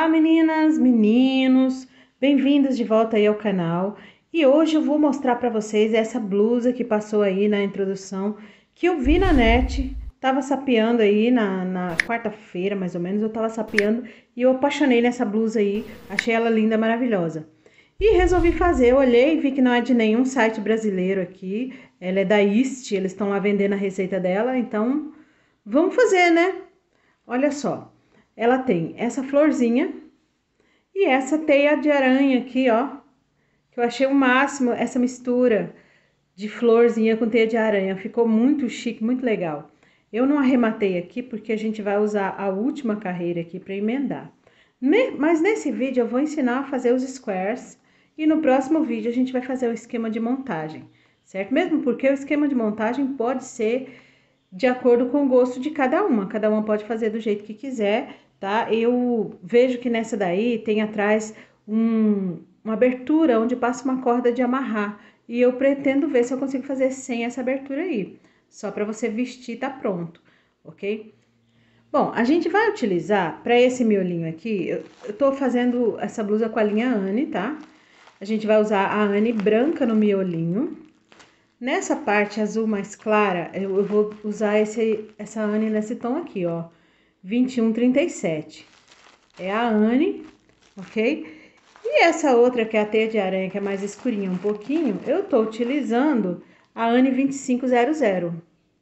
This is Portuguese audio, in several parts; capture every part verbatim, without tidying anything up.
Olá meninas, meninos, bem-vindos de volta aí ao canal. E hoje eu vou mostrar para vocês essa blusa que passou aí na introdução, que eu vi na net, tava sapeando aí na, na quarta-feira mais ou menos, eu tava sapeando e eu apaixonei nessa blusa aí, achei ela linda, maravilhosa. E resolvi fazer, eu olhei e vi que não é de nenhum site brasileiro aqui, ela é da East, eles estão lá vendendo a receita dela, então vamos fazer, né? Olha só. Ela tem essa florzinha e essa teia de aranha aqui, ó. Que eu achei o máximo essa mistura de florzinha com teia de aranha. Ficou muito chique, muito legal. Eu não arrematei aqui porque a gente vai usar a última carreira aqui para emendar. Mas nesse vídeo eu vou ensinar a fazer os squares e no próximo vídeo a gente vai fazer o esquema de montagem, certo? Mesmo porque o esquema de montagem pode ser de acordo com o gosto de cada uma. Cada uma pode fazer do jeito que quiser, tá? Eu vejo que nessa daí tem atrás um, uma abertura onde passa uma corda de amarrar. E eu pretendo ver se eu consigo fazer sem essa abertura aí. Só para você vestir, tá pronto, ok? Bom, a gente vai utilizar, para esse miolinho aqui, eu, eu tô fazendo essa blusa com a linha Anne, tá? A gente vai usar a Anne branca no miolinho. Nessa parte azul mais clara, eu, eu vou usar esse, essa Anne nesse tom aqui, ó, vinte e um trinta e sete. É a Anne, ok? E essa outra, que é a teia de aranha, que é mais escurinha um pouquinho, eu tô utilizando a Anne vinte e cinco zero zero,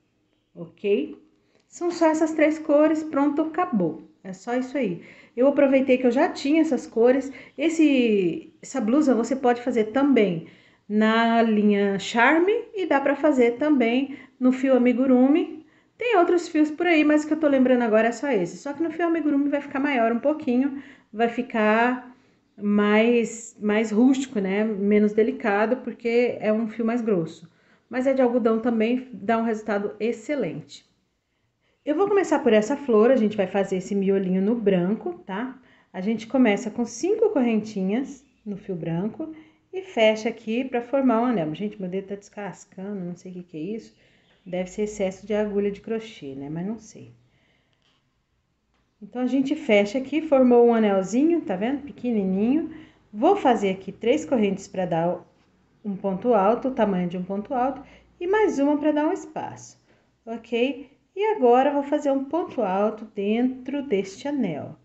ok? São só essas três cores, pronto, acabou. É só isso aí. Eu aproveitei que eu já tinha essas cores. Esse, essa blusa você pode fazer também na linha Charme e dá pra fazer também no fio amigurumi. Tem outros fios por aí, mas o que eu tô lembrando agora é só esse. Só que no fio amigurumi vai ficar maior um pouquinho, vai ficar mais, mais rústico, né? Menos delicado, porque é um fio mais grosso. Mas é de algodão também, dá um resultado excelente. Eu vou começar por essa flor, a gente vai fazer esse miolinho no branco, tá? A gente começa com cinco correntinhas no fio branco e fecha aqui para formar um anel. Gente, meu dedo tá descascando, não sei o que que é isso. Deve ser excesso de agulha de crochê, né? Mas não sei. Então, a gente fecha aqui, formou um anelzinho, tá vendo? Pequenininho. Vou fazer aqui três correntes para dar um ponto alto, o tamanho de um ponto alto, e mais uma para dar um espaço, ok? E agora, vou fazer um ponto alto dentro deste anel,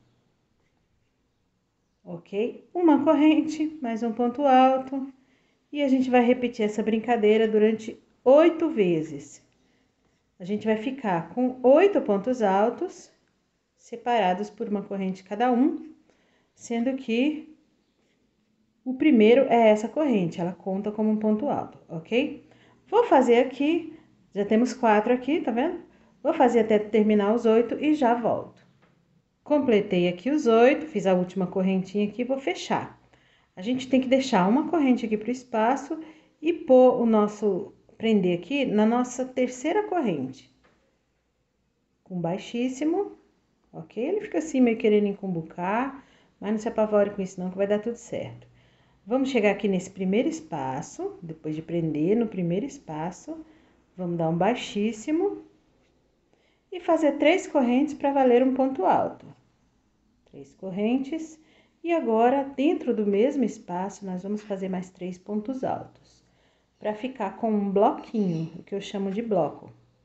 ok? Uma corrente, mais um ponto alto, e a gente vai repetir essa brincadeira durante oito vezes. A gente vai ficar com oito pontos altos, separados por uma corrente cada um, sendo que o primeiro é essa corrente, ela conta como um ponto alto, ok? Vou fazer aqui, já temos quatro aqui, tá vendo? Vou fazer até terminar os oito e já volto. Completei aqui os oito, fiz a última correntinha aqui, vou fechar. A gente tem que deixar uma corrente aqui pro espaço e pôr o nosso, prender aqui na nossa terceira corrente. Com baixíssimo, ok? Ele fica assim meio querendo encumbucar, mas não se apavore com isso não, que vai dar tudo certo. Vamos chegar aqui nesse primeiro espaço, depois de prender no primeiro espaço, vamos dar um baixíssimo e fazer três correntes para valer um ponto alto. Três correntes, e agora, dentro do mesmo espaço, nós vamos fazer mais três pontos altos, para ficar com um bloquinho, o que eu chamo de bloco.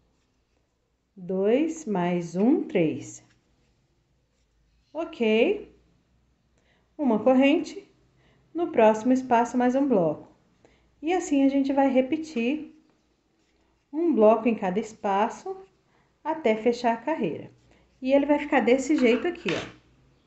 Dois, mais um, três. Ok. Uma corrente, no próximo espaço, mais um bloco. E assim a gente vai repetir um bloco em cada espaço, até fechar a carreira. E ele vai ficar desse jeito aqui, ó.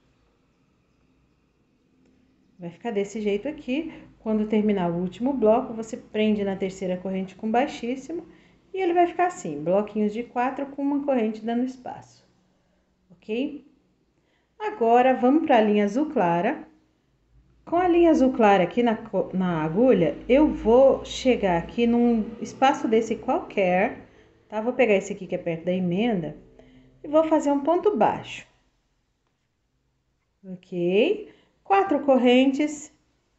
Vai ficar desse jeito aqui. Quando terminar o último bloco, você prende na terceira corrente com baixíssimo. E ele vai ficar assim, bloquinhos de quatro com uma corrente dando espaço. Ok? Agora, vamos para a linha azul clara. Com a linha azul clara aqui na, na agulha, eu vou chegar aqui num espaço desse qualquer, tá? Vou pegar esse aqui que é perto da emenda e vou fazer um ponto baixo. Ok? Quatro correntes.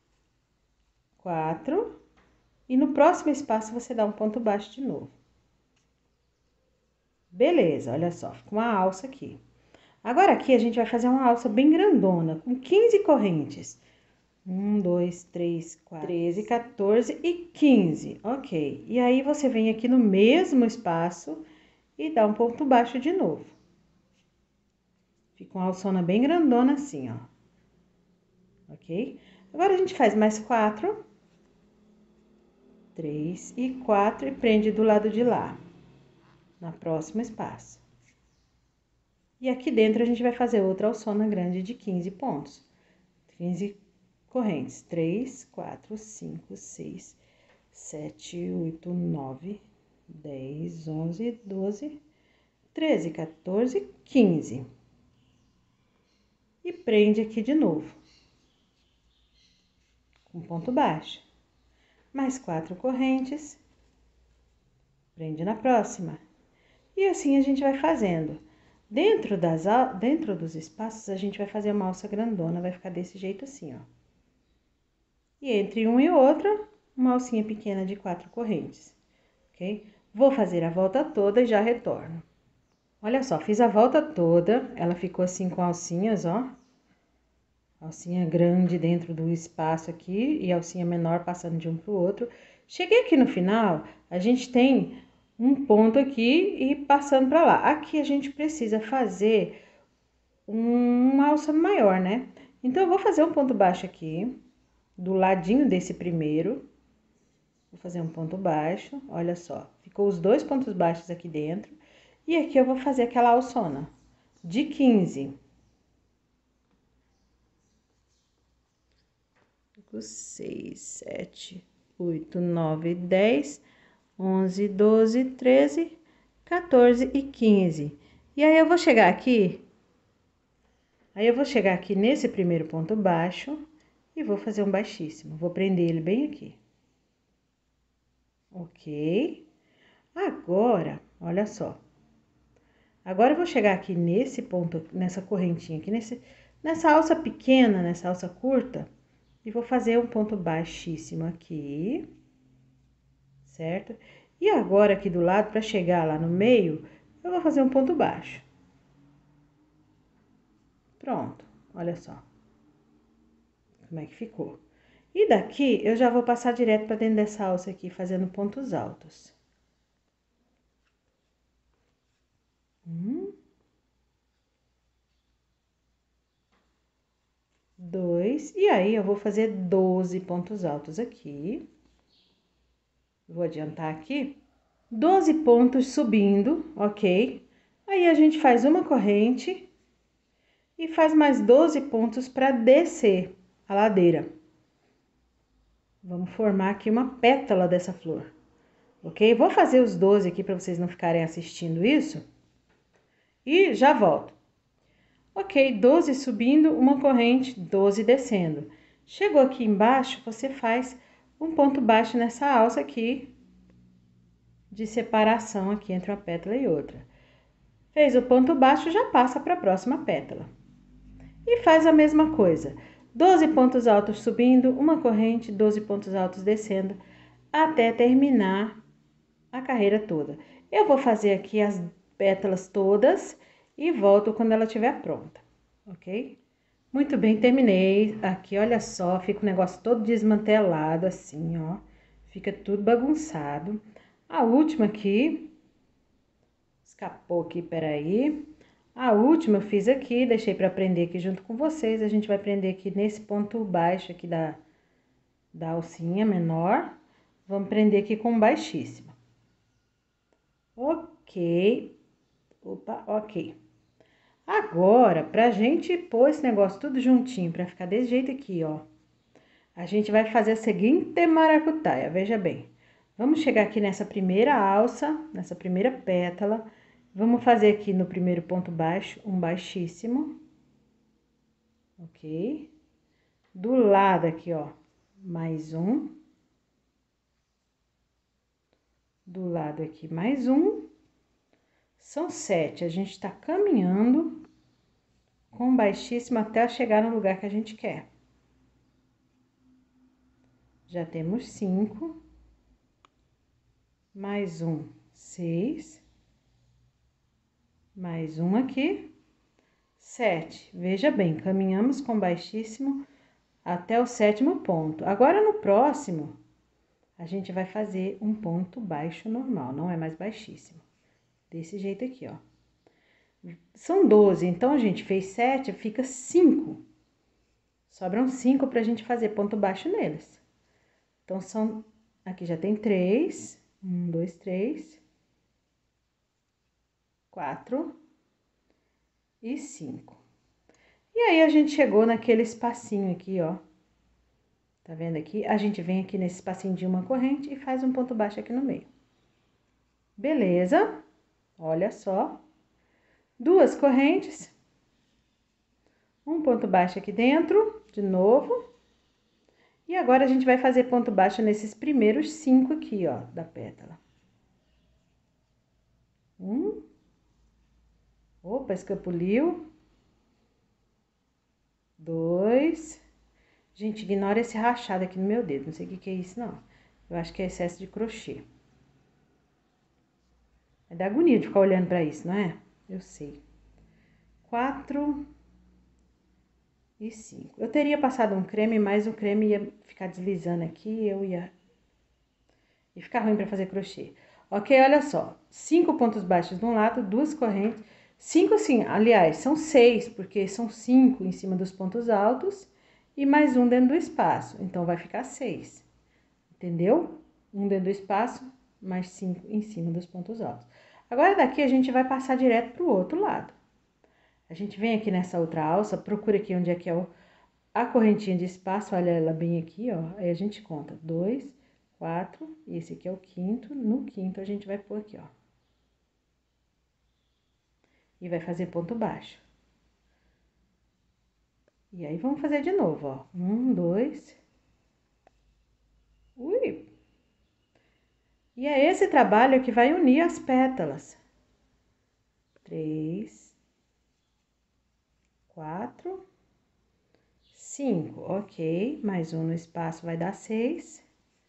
Quatro. E no próximo espaço você dá um ponto baixo de novo. Beleza, olha só, fica uma alça aqui. Agora aqui a gente vai fazer uma alça bem grandona, com quinze correntes. um, dois, três, quatro, treze, quatorze e quinze, ok. E aí, você vem aqui no mesmo espaço e dá um ponto baixo de novo. Fica uma alçona bem grandona assim, ó. Ok? Agora, a gente faz mais quatro. Três e quatro e prende do lado de lá, na próximo espaço. E aqui dentro a gente vai fazer outra alçona grande de quinze pontos. quinze correntes. três, quatro, cinco, seis, sete, oito, nove, dez, onze, doze, treze, quatorze, quinze. E prende aqui de novo, com ponto baixo. Mais quatro correntes, prende na próxima. E assim a gente vai fazendo. Dentro, das, dentro dos espaços, a gente vai fazer uma alça grandona, vai ficar desse jeito assim, ó. E entre um e outro, uma alcinha pequena de quatro correntes, ok? Vou fazer a volta toda e já retorno. Olha só, fiz a volta toda, ela ficou assim com alcinhas, ó. Alcinha grande dentro do espaço aqui e alcinha menor passando de um pro outro. Cheguei aqui no final, a gente tem um ponto aqui e passando para lá. Aqui a gente precisa fazer uma alça maior, né? Então, eu vou fazer um ponto baixo aqui, do ladinho desse primeiro. Vou fazer um ponto baixo, olha só. Ficou os dois pontos baixos aqui dentro. E aqui eu vou fazer aquela alçona de quinze. seis, sete, oito, nove, dez, onze, doze, treze, quatorze e quinze. E aí, eu vou chegar aqui, aí eu vou chegar aqui nesse primeiro ponto baixo e vou fazer um baixíssimo. Vou prender ele bem aqui. Ok? Agora, olha só. Agora, eu vou chegar aqui nesse ponto, nessa correntinha aqui, nesse, nessa alça pequena, nessa alça curta, e vou fazer um ponto baixíssimo aqui, certo? E agora, aqui do lado, para chegar lá no meio, eu vou fazer um ponto baixo. Pronto, olha só como é que ficou. E daqui, eu já vou passar direto para dentro dessa alça aqui, fazendo pontos altos. Um, dois, e aí eu vou fazer doze pontos altos aqui. Vou adiantar aqui. doze pontos subindo, ok? Aí, a gente faz uma corrente e faz mais doze pontos para descer a ladeira. Vamos formar aqui uma pétala dessa flor, ok? Vou fazer os doze aqui para vocês não ficarem assistindo isso. E já volto. Ok, doze subindo, uma corrente, doze descendo. Chegou aqui embaixo, você faz um ponto baixo nessa alça aqui, de separação aqui entre uma pétala e outra. Fez o ponto baixo, já passa para a próxima pétala. E faz a mesma coisa. doze pontos altos subindo, uma corrente, doze pontos altos descendo, até terminar a carreira toda. Eu vou fazer aqui as pétalas todas e volto quando ela estiver pronta, ok? Muito bem, terminei. Aqui, olha só, fica o negócio todo desmantelado assim, ó. Fica tudo bagunçado. A última aqui, escapou aqui, peraí. A última eu fiz aqui, deixei para prender aqui junto com vocês. A gente vai prender aqui nesse ponto baixo aqui da, da alcinha menor. Vamos prender aqui com baixíssima. Ok. Opa, ok. Agora, pra gente pôr esse negócio tudo juntinho, pra ficar desse jeito aqui, ó. A gente vai fazer a seguinte maracutaia, veja bem. Vamos chegar aqui nessa primeira alça, nessa primeira pétala. Vamos fazer aqui no primeiro ponto baixo, um baixíssimo. Ok? Do lado aqui, ó, mais um. Do lado aqui, mais um. São sete. A gente tá caminhando com baixíssimo até chegar no lugar que a gente quer. Já temos cinco. Mais um, seis. Mais um aqui. sete. Veja bem, caminhamos com baixíssimo até o sétimo ponto. Agora, no próximo, a gente vai fazer um ponto baixo normal, não é mais baixíssimo. Desse jeito aqui, ó. São doze, então a gente fez sete, fica cinco. Sobram cinco pra gente fazer ponto baixo neles. Então, são... Aqui já tem três. Um, dois, três. Quatro. E cinco. E aí, a gente chegou naquele espacinho aqui, ó. Tá vendo aqui? A gente vem aqui nesse espacinho de uma corrente e faz um ponto baixo aqui no meio. Beleza? Olha só. Duas correntes. Um ponto baixo aqui dentro, de novo. E agora, a gente vai fazer ponto baixo nesses primeiros cinco aqui, ó, da pétala. Um. Opa, escapuliu. Dois. Gente, ignora esse rachado aqui no meu dedo, não sei o que que é isso, não. Eu acho que é excesso de crochê. É da agonia de ficar olhando pra isso, não é? Eu sei. Quatro e cinco. Eu teria passado um creme, mas o creme ia ficar deslizando aqui, eu ia... ia ficar ruim pra fazer crochê. Ok, olha só. Cinco pontos baixos de um lado, duas correntes. Cinco, sim, aliás, são seis, porque são cinco em cima dos pontos altos e mais um dentro do espaço. Então, vai ficar seis. Entendeu? Um dentro do espaço, mais cinco em cima dos pontos altos. Agora, daqui, a gente vai passar direto pro outro lado. A gente vem aqui nessa outra alça, procura aqui onde é que é o, a correntinha de espaço, olha ela bem aqui, ó. Aí, a gente conta dois, quatro, e esse aqui é o quinto. No quinto, a gente vai pôr aqui, ó. E vai fazer ponto baixo. E aí, vamos fazer de novo, ó. Um, dois. Ui! E é esse trabalho que vai unir as pétalas. Três. Quatro. Cinco. Ok. Mais um no espaço vai dar seis.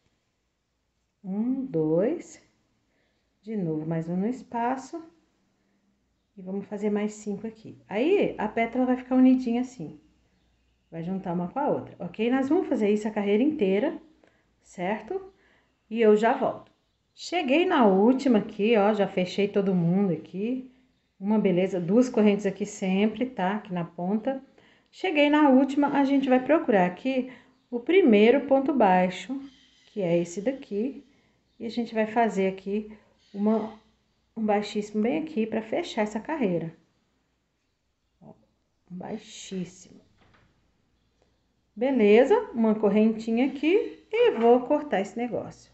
Um, dois. De novo, mais um no espaço. E vamos fazer mais cinco aqui. Aí, a pétala vai ficar unidinha assim. Vai juntar uma com a outra, ok? Nós vamos fazer isso a carreira inteira, certo? E eu já volto. Cheguei na última aqui, ó, já fechei todo mundo aqui. Uma beleza, duas correntes aqui sempre, tá? Aqui na ponta. Cheguei na última, a gente vai procurar aqui o primeiro ponto baixo, que é esse daqui. E a gente vai fazer aqui uma, um baixíssimo bem aqui pra fechar essa carreira. Ó, um baixíssimo. Beleza, uma correntinha aqui e vou cortar esse negócio.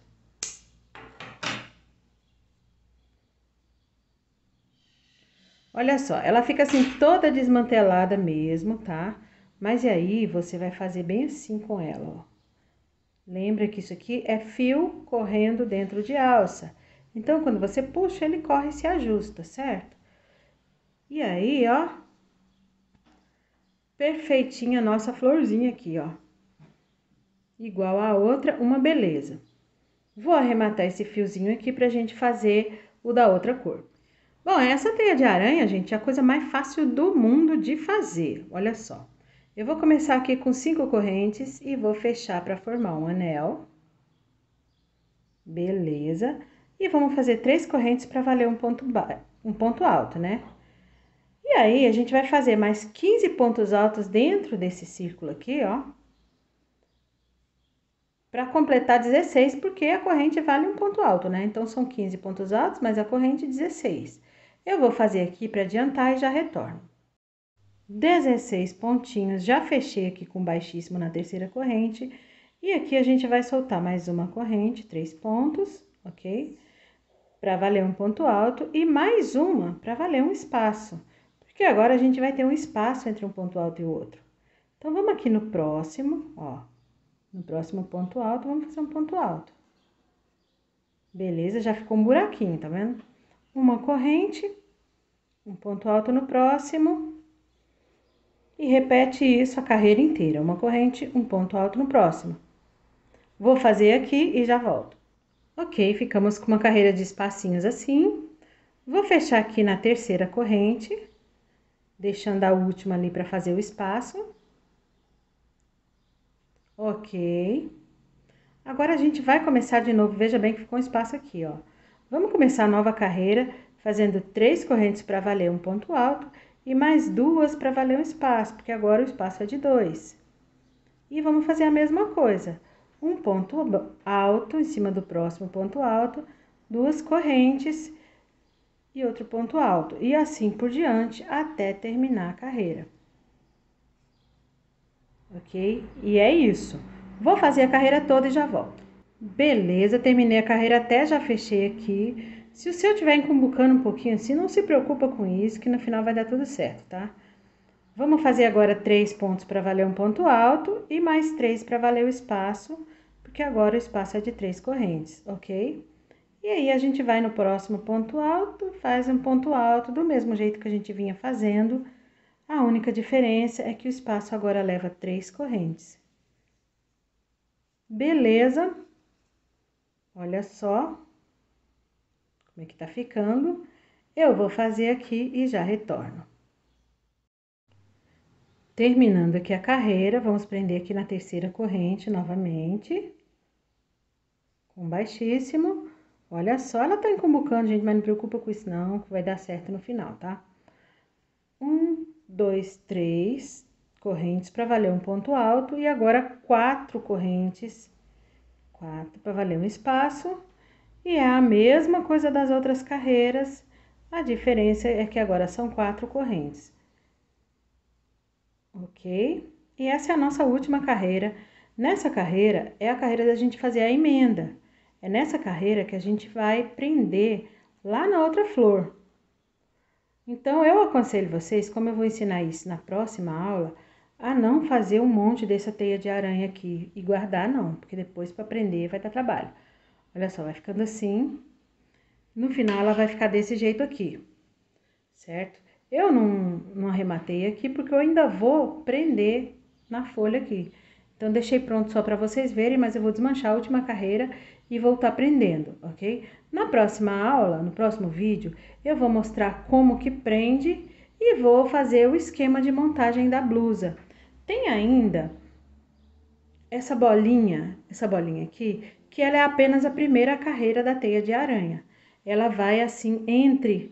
Olha só, ela fica assim toda desmantelada mesmo, tá? Mas e aí, você vai fazer bem assim com ela, ó. Lembra que isso aqui é fio correndo dentro de alça. Então, quando você puxa, ele corre e se ajusta, certo? E aí, ó, perfeitinha a nossa florzinha aqui, ó. Igual a outra, uma beleza. Vou arrematar esse fiozinho aqui pra gente fazer o da outra cor. Bom, essa teia de aranha, gente, é a coisa mais fácil do mundo de fazer. Olha só. Eu vou começar aqui com cinco correntes e vou fechar pra formar um anel. Beleza. E vamos fazer três correntes pra valer um ponto, ba... um ponto alto, né? E aí, a gente vai fazer mais quinze pontos altos dentro desse círculo aqui, ó. Para completar dezesseis, porque a corrente vale um ponto alto, né? Então, são quinze pontos altos, mas a corrente dezesseis. Eu vou fazer aqui para adiantar e já retorno. dezesseis pontinhos, já fechei aqui com baixíssimo na terceira corrente. E aqui a gente vai soltar mais uma corrente, três pontos, ok? Para valer um ponto alto e mais uma para valer um espaço. Porque agora a gente vai ter um espaço entre um ponto alto e o outro. Então, vamos aqui no próximo, ó. No próximo ponto alto, vamos fazer um ponto alto. Beleza, já ficou um buraquinho, tá vendo? Uma corrente, um ponto alto no próximo. E repete isso a carreira inteira. Uma corrente, um ponto alto no próximo. Vou fazer aqui e já volto. Ok, ficamos com uma carreira de espacinhos assim. Vou fechar aqui na terceira corrente. deixando a última ali para fazer o espaço. Ok. Agora a gente vai começar de novo, veja bem que ficou um espaço aqui, ó. Vamos começar a nova carreira fazendo três correntes para valer um ponto alto e mais duas para valer um espaço, porque agora o espaço é de dois. E vamos fazer a mesma coisa, um ponto alto em cima do próximo ponto alto, duas correntes e outro ponto alto, e assim por diante até terminar a carreira. Ok? E é isso. Vou fazer a carreira toda e já volto. Beleza, terminei a carreira até, já fechei aqui. Se o seu estiver encumbucando um pouquinho assim, não se preocupa com isso, que no final vai dar tudo certo, tá? Vamos fazer agora três pontos para valer um ponto alto e mais três para valer o espaço, porque agora o espaço é de três correntes, ok? E aí a gente vai no próximo ponto alto, faz um ponto alto do mesmo jeito que a gente vinha fazendo. A única diferença é que o espaço agora leva três correntes. Beleza? Olha só como é que tá ficando. Eu vou fazer aqui e já retorno. Terminando aqui a carreira, vamos prender aqui na terceira corrente novamente. Com baixíssimo. Olha só, ela tá encumbucando, gente, mas não preocupa com isso não, que vai dar certo no final, tá? Um, dois, três correntes para valer um ponto alto e agora quatro correntes, quatro para valer um espaço. E é a mesma coisa das outras carreiras, a diferença é que agora são quatro correntes. Ok? E essa é a nossa última carreira. Nessa carreira é a carreira da gente fazer a emenda. É nessa carreira que a gente vai prender lá na outra flor. Então, eu aconselho vocês, como eu vou ensinar isso na próxima aula, a não fazer um monte dessa teia de aranha aqui e guardar não, porque depois para prender vai dar trabalho. Olha só, vai ficando assim. No final, ela vai ficar desse jeito aqui, certo? Eu não, não arrematei aqui porque eu ainda vou prender na folha aqui. Então, deixei pronto só para vocês verem, mas eu vou desmanchar a última carreira e voltar prendendo, ok? Na próxima aula, no próximo vídeo, eu vou mostrar como que prende e vou fazer o esquema de montagem da blusa. Tem ainda essa bolinha, essa bolinha aqui, que ela é apenas a primeira carreira da teia de aranha. Ela vai assim entre,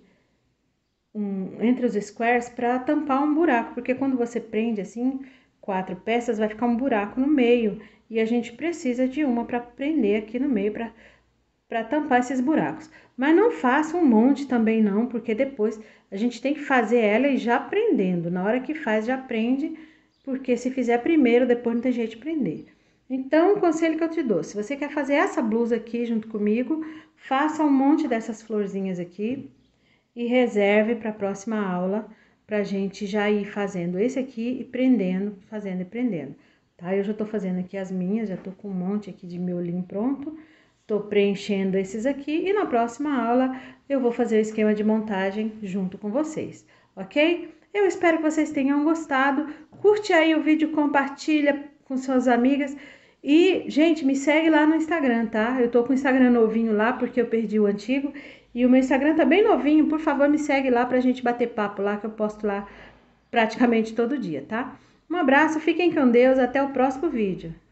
um, entre os squares para tampar um buraco, porque quando você prende assim, quatro peças, vai ficar um buraco no meio. E a gente precisa de uma para prender aqui no meio, para para tampar esses buracos. Mas não faça um monte também não, porque depois a gente tem que fazer ela e já prendendo. Na hora que faz, já prende, porque se fizer primeiro, depois não tem jeito de prender. Então, o conselho que eu te dou, se você quer fazer essa blusa aqui junto comigo, faça um monte dessas florzinhas aqui e reserve para a próxima aula, pra gente já ir fazendo esse aqui e prendendo, fazendo e prendendo, tá? Eu já tô fazendo aqui as minhas, já tô com um monte aqui de miolinho pronto, tô preenchendo esses aqui e na próxima aula eu vou fazer o esquema de montagem junto com vocês, ok? Eu espero que vocês tenham gostado, curte aí o vídeo, compartilha com suas amigas e, gente, me segue lá no Instagram, tá? Eu tô com o Instagram novinho lá porque eu perdi o antigo. E o meu Instagram tá bem novinho, por favor, me segue lá pra gente bater papo lá, que eu posto lá praticamente todo dia, tá? Um abraço, fiquem com Deus, até o próximo vídeo.